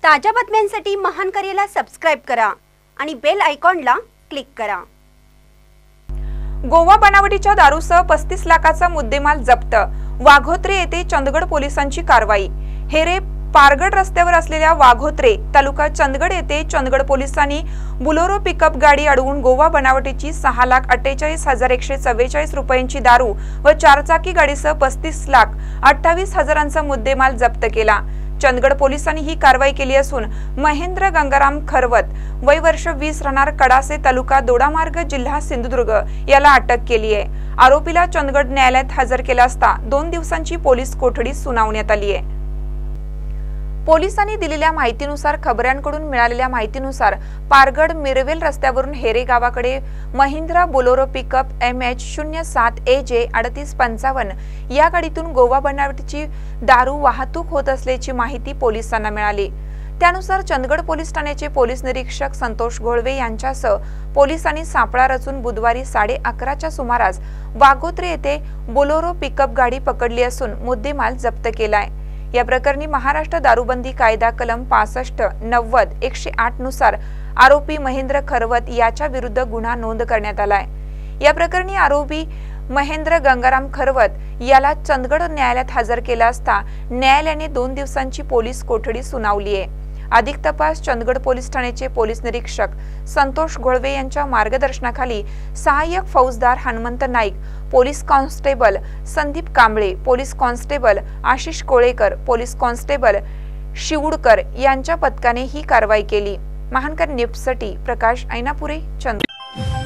ताज्या बातम्यांसाठी महान करेला सबस्क्राइब करा आणि बेल आयकॉनला क्लिक करा। गोवा बनावटीच्या दारूसह 35 लाखाचा मुद्देमाल जप्त। वाघोत्रे येथे चंदगड पोलिसांची कारवाई। हेरे पारगड रस्त्यावर असलेल्या वाघोत्रे तालुका चंदगड येथे चंदगड पोलिसांनी बुलोरो पिकअप गाडी अडवून गोवा बनावटीची 6,48,144 रुपयांची दारू व चारचाकी गाडीसह 35,28,000चा मुद्देमाल जप्त केला। चंदगड पोलिसांनी ही कारवाई केली असून महेंद्र गंगाराम खरवत वय वर्ष 20 राहणार कडासे तालुका दोडामार्ग जिल्हा सिंधुदुर्ग याला अटक केली आहे। आरोपीला चंदगड न्यायालयात हजर केला असता 2 दिवसांची पोलीस कोठडी सुनावण्यात आली आहे। पोलिसांनी दिलेल्या माहितीनुसार खबऱ्यांकडून मिळालेल्या माहितीनुसार पारगड मिरवेल रस्त्यावरून हेरे गावाकडे महिंद्रा बोलेरो पिकअप MH07AJ 3855 या गाडीतून गोवा बनावटीची दारू वाहतूक होत असल्याची माहिती पोलिसांना मिळाली। त्यानुसार चंदगड पोलीस ठाण्याचे पोलीस निरीक्षक संतोष घोळवे यांच्यासह पोलिसांनी सापळा रचून बुधवारी 11:30च्या सुमारास वाघोत्रे येथे बोलेरो पिकअप गाडी पकडली असून मुद्देमाल जप्त केलाय। या प्रकरणी महाराष्ट्र दारूबंदी कायदा कलम 65, 90, 108 नुसार आरोपी महेंद्र खरवत याच्या विरुद्ध गुन्हा नोंद करण्यात आलाय। या प्रकरणी आरोपी महेंद्र गंगाराम खरवत याला चंदगड न्यायालयात हजर केला असता न्यायालयाने 2 दिवसांची पोलीस कोठडी सुनावली आहे। अधिक तपास चंदगड पोलीस ठाण्याचे पोलीस निरीक्षक संतोष घोळवे यांच्या मार्गदर्शनाखाली सहाय्यक फौजदार Hanumant Naik, police constable Sandeep Kamble, police constable Ashish Kolekar, police constable Shivudkar यांच्या पथकाने ही कारवाई केली। महानकर न्यूजसाठी प्रकाश ऐनापुरे, चंदगड।